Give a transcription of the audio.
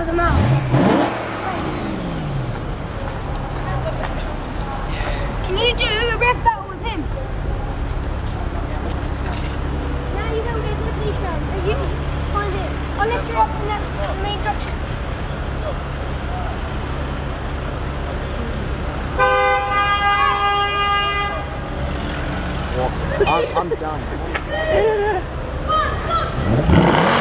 miles a mile. Can you do a rev battle with him? No, you don't. There's no police round. You find it. Unless you're up in that main junction. I'm done.